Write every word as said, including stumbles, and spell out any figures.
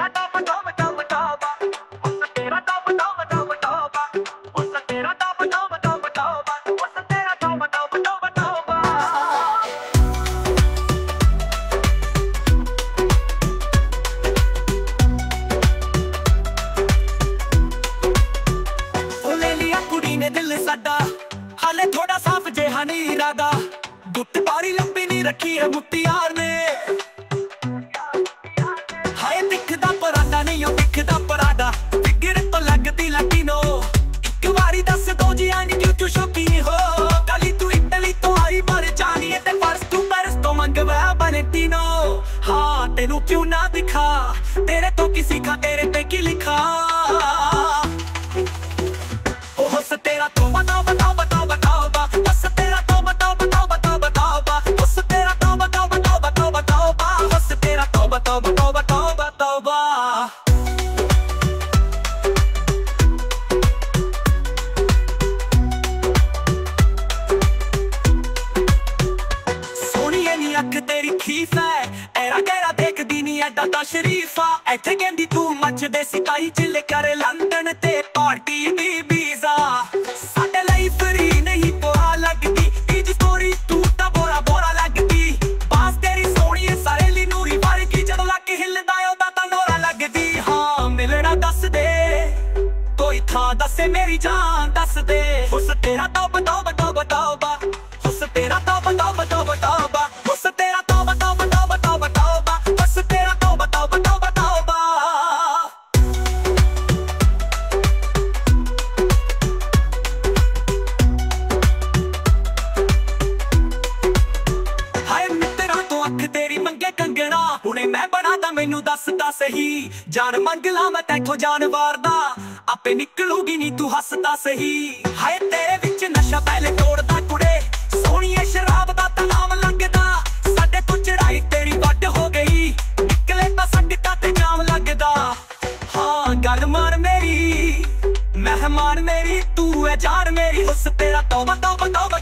तेरा top top top top हुस्न तेरा टॉप टॉप टॉप टॉप हुस्न तेरा टॉप टॉप टॉप टॉप हुस्न तेरा टॉप टॉप टॉप टॉप। ओ ले लिया कुड़ी ने दिल साडा हाले थोड़ा साफ जेहा नहीं इरादा गुट बारी लंबी नहीं रखी है मुट्टियार ने हाय दिखदा पराडा नहीं ओ दिखदा पराडा फिगर तो लगदी लैटिनो एक बारी दस दो जी आई नी क्यों शौकी हो कली तू इटली तो आई मर जानी है ते पर्स तू पेरिस तो मंगवा वैलेंटिनो हाँ तेनू क्यों ना दिखा तेरे तो किसी का तेरे पे की लिखा ओ हुस्न तेरा तो बताओ बताओ बताओ बताओ बा हुस्न तेरा तो बताओ बताओ बताओ बताओ बा हुस्न तेरा तो बताओ बताओ बताओ बताओ बा हुस्न तेरा तो बताओ बताओ बताओ बताओ बा। सोनिए नी अख तेरी खीफ है एरा गहरा देखदी नी एडा दा शरीफा इत्थे कहंदी तू मचदे सिपाही जिले करे लंदन ते पार्टी दी वीजा साडे लई फ्री नहीं पोआ लगदी इज स्टोरी तू ता बोरा बोरा लगदी बास तेरी सोनिए सारे ली नूरी वर्गी जदों लग हिलदा ओदा ता नोरा लगदी हाँ मिलना दस दे कोई था दसे मेरी जान दस दे हुस्न तेरा तो बताओ बताओ बताओ बा हुस्न तेरा तो बताओ बताओ बताओ बा हुस्न तेरा तो बताओ बताओ बताओ बताओ बा हुस्न तेरा तो बताओ बताओ बताओ बा। हाय मित्रा तो अख तेरी मंगे कंगना हुणे मैं बनादा मैनू दसदा सही जान मंग ला मैं तैथों जानवर दा आपे निकलूगी नी तू हसदा सही हाय तेरे विच नशा पहले तोड़दा कुड़े सोनिए शराब दा ता नाम लगदा साडे तो चढ़ाई तेरी वड हो गई निकले तां संगता ते जाम लगदा हाँ गल मार मेरी मेहमान मेरी तू है जान मेरी हुस्न तेरा तौबा तौबा तौबा